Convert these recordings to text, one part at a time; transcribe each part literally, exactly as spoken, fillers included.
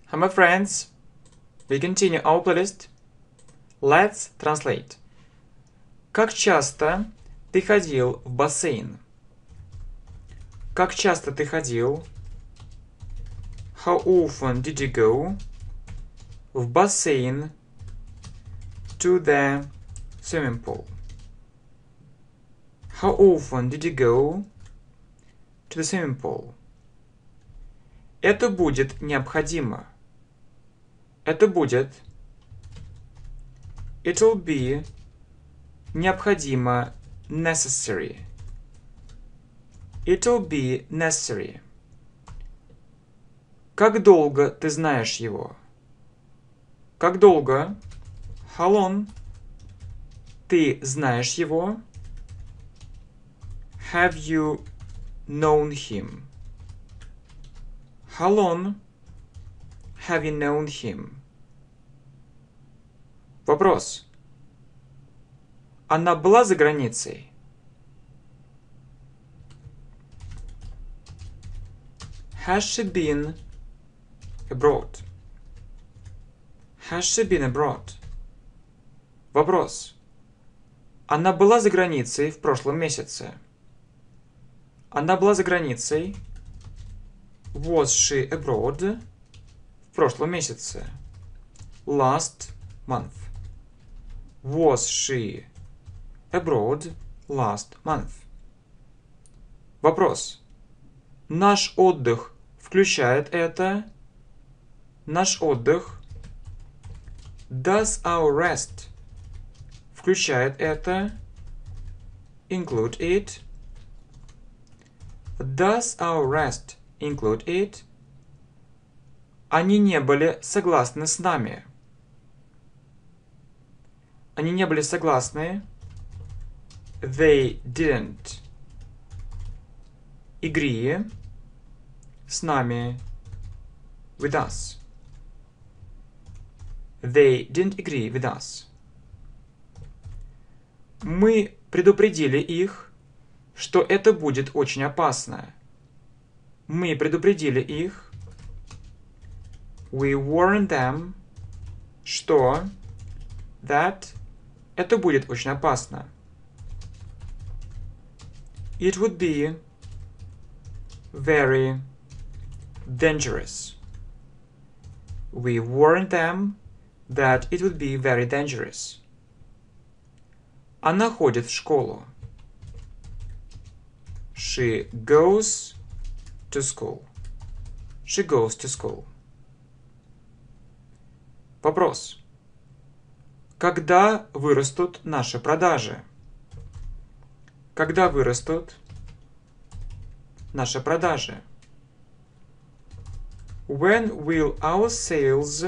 Hi, my friends. We continue our playlist. Let's translate. Как часто ты ходил в бассейн? Как часто ты ходил? How often did you go? В бассейн. To the swimming pool. How often did you go to the swimming pool? Это будет необходимо. Это будет. It will be. Необходимо. Necessary. It will be necessary. Как долго ты знаешь его? Как долго? How long? Ты знаешь его? Have you known him? How long have you known him? Вопрос. Она была за границей? Has she been abroad? Has she been abroad? Вопрос. Она была за границей в прошлом месяце? Она была за границей. Was she abroad? В прошлом месяце. Last month. Was she abroad last month? Вопрос. Наш отдых включает это? Наш отдых. Does our rest включает это? Include it. Does our rest include it? Они не были согласны с нами. Они не были согласны. They didn't agree с нами. With us. They didn't agree with us. Мы предупредили их, что это будет очень опасно. Мы предупредили их. We warned them, что that это будет очень опасно. It would be very dangerous. We warned them that it would be very dangerous. Она ходит в школу. She goes to school. She goes to school. Вопрос. Когда вырастут наши продажи? Когда вырастут наши продажи? When will our sales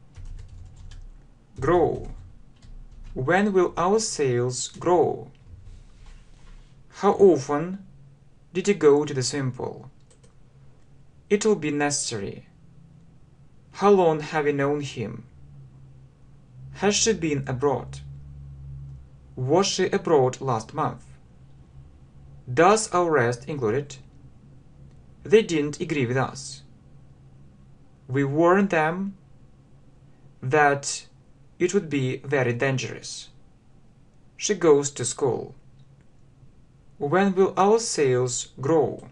grow? When will our sales grow? How often did you go to the swimming pool? It will be necessary. How long have you known him? Has she been abroad? Was she abroad last month? Does our rest include it? They didn't agree with us. We warned them that it would be very dangerous. She goes to school. When will our sales grow?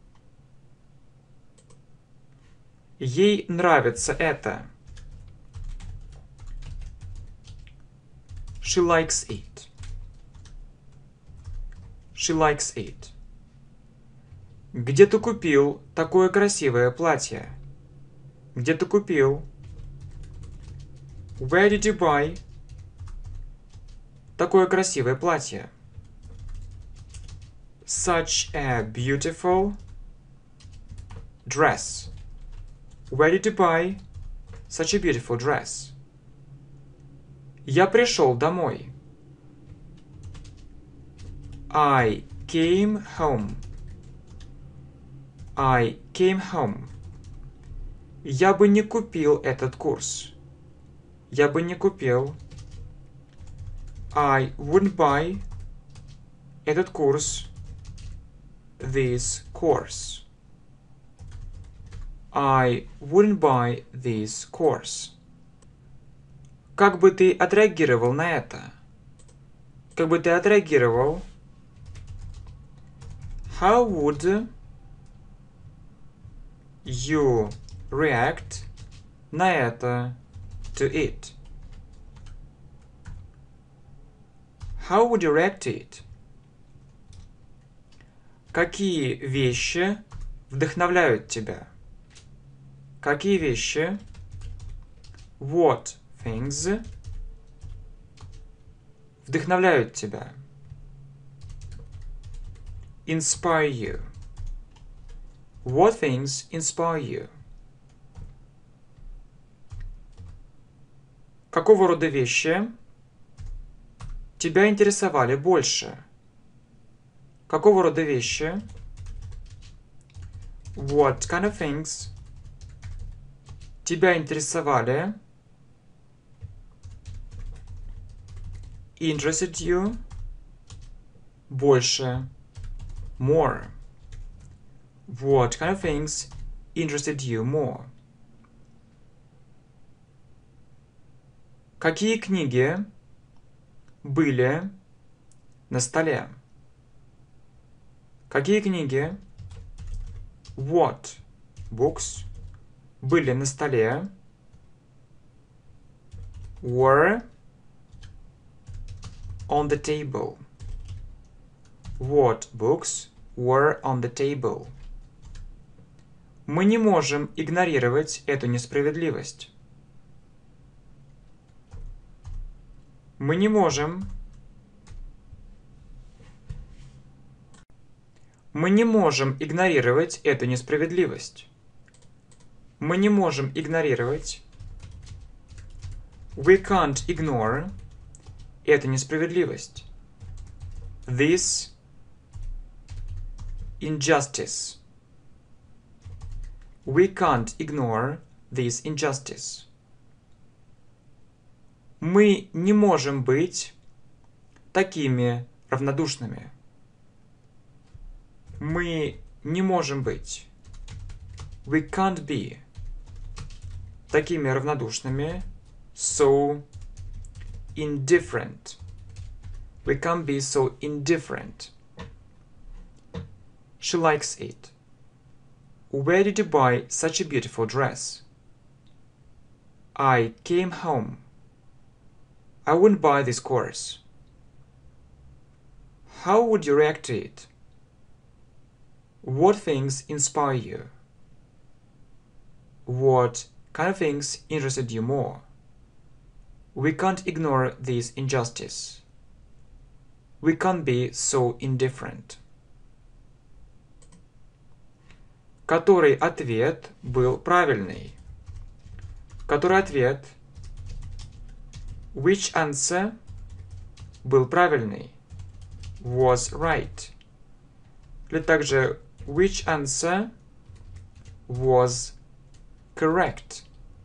Ей нравится это. She likes it. She likes it. Где ты купил такое красивое платье? Где ты купил? Where did you buy такое красивое платье? Such a beautiful dress. Where did you buy such a beautiful dress? Я пришел домой. I came home. I came home. Я бы не купил этот курс. Я бы не купил. I wouldn't buy этот курс. This course. I wouldn't buy this course. Как бы ты отреагировал на это? Как бы ты отреагировал? How would you react на это? To it. How would you react to it? Какие вещи вдохновляют тебя? Какие вещи? What things вдохновляют тебя? Inspire you. What things inspire you? Какого рода вещи тебя интересовали больше? Какого рода вещи? What kind of things тебя интересовали? Interested you? Больше. More. What kind of things interested you more? Какие книги были на столе? Какие книги? What books были на столе? Were on the table. What books were on the table? Мы не можем игнорировать эту несправедливость. Мы не можем. Мы не можем игнорировать эту несправедливость. Мы не можем игнорировать. We can't ignore эту несправедливость. This injustice. We can't ignore this injustice. Мы не можем быть такими равнодушными. Мы не можем быть. We can't be такими равнодушными. So indifferent. We can't be so indifferent. She likes it. Where did you buy such a beautiful dress? I came home. I wouldn't buy this course. How would you react to it? What things inspire you? What kind of things interested you more? We can't ignore this injustice. We can't be so indifferent. Который ответ был правильный? Который ответ? Which answer был правильный? Was right. Или также which answer was correct?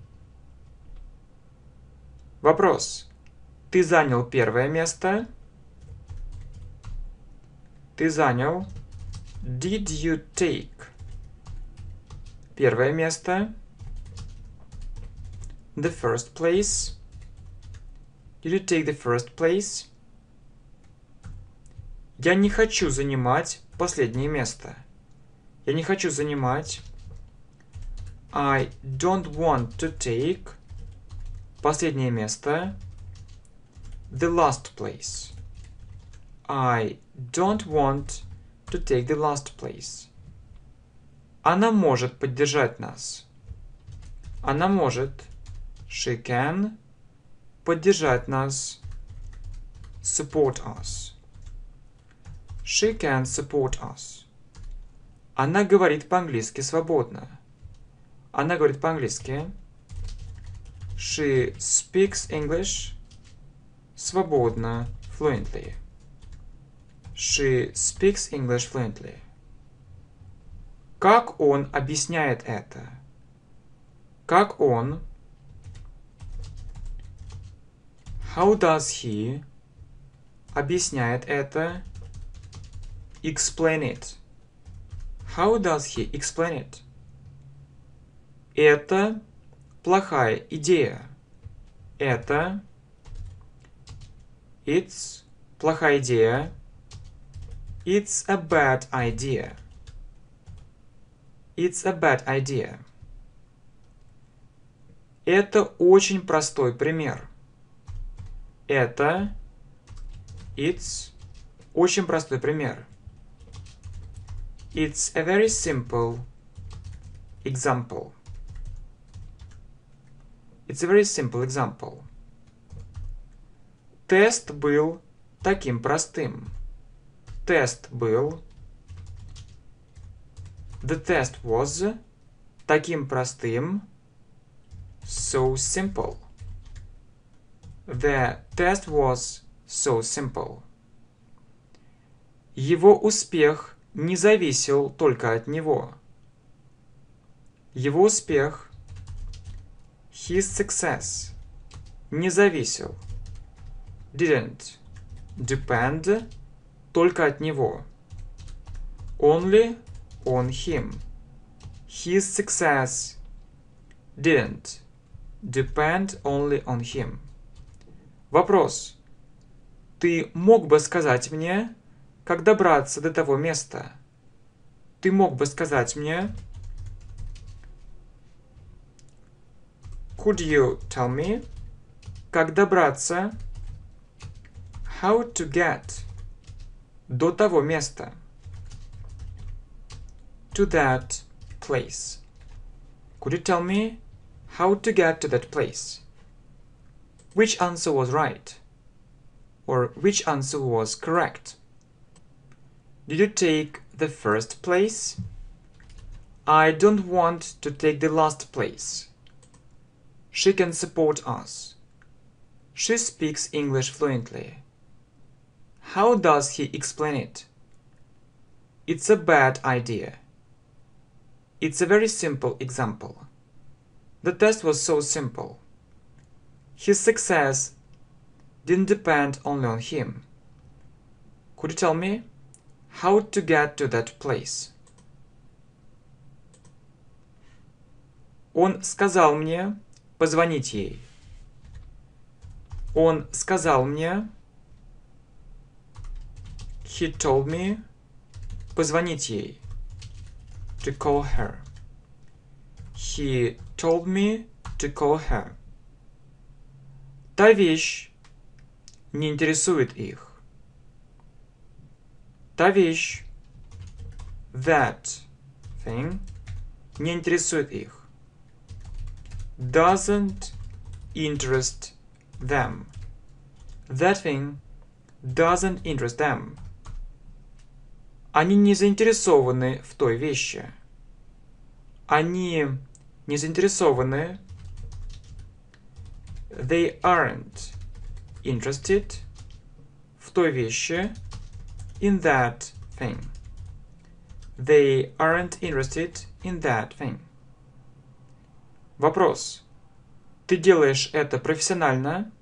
Вопрос. Ты занял первое место? Ты занял. Did you take первое место? The first place. Did you take the first place? Я не хочу занимать последнее место. Я не хочу занимать. I don't want to take последнее место. The last place. I don't want to take the last place. Она может поддержать нас. Она может. She can поддержать нас. Support us. She can support us. Она говорит по-английски свободно. Она говорит по-английски. She speaks English свободно, fluently. She speaks English fluently. Как он объясняет это? Как он? How does he объясняет это? Explain it. How does he explain it? Это плохая идея. Это It's плохая идея. It's a bad idea. It's a bad idea. Это очень простой пример. Это It's очень простой пример. It's a very simple example. It's a very simple example. Тест был таким простым. Тест был. The test was таким простым. So simple. The test was so simple. Его успех не зависел только от него. Его успех, his success, не зависел, didn't depend, только от него. Only on him. His success didn't depend only on him. Вопрос. Ты мог бы сказать мне, как добраться до того места? Ты мог бы сказать мне? Could you tell me? Как добраться? How to get? До того места. To that place. Could you tell me how to get to that place? Which answer was right? Or which answer was correct? Did you take the first place? I don't want to take the last place. She can support us. She speaks English fluently. How does he explain it? It's a bad idea. It's a very simple example. The test was so simple. His success didn't depend only on him. Could you tell me how to get to that place? Он сказал мне позвонить ей. Он сказал мне, he told me, позвонить ей, to call her. He told me to call her. Та вещь не интересует их. Та вещь, that thing, не интересует их. Doesn't interest them. That thing doesn't interest them. Они не заинтересованы в той вещи. Они не заинтересованы. They aren't interested в той вещи. In that thing. They aren't interested in that thing. Вопрос. Ты делаешь это профессионально?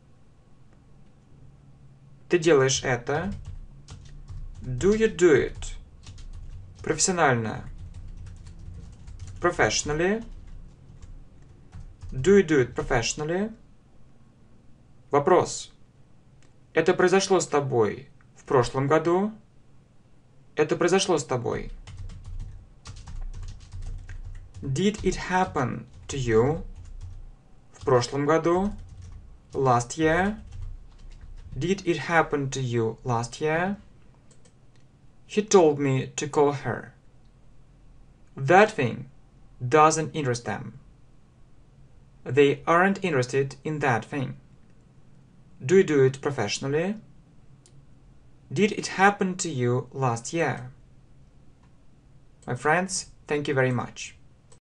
Ты делаешь это? Do you do it? Профессионально. Professionally. Do you do it professionally? Вопрос. Это произошло с тобой в прошлом году? Это произошло с тобой. Did it happen to you? В прошлом году? Last year? Did it happen to you last year? He told me to call her. That thing doesn't interest them. They aren't interested in that thing. Do you do it professionally? Did it happen to you last year? My friends, thank you very much.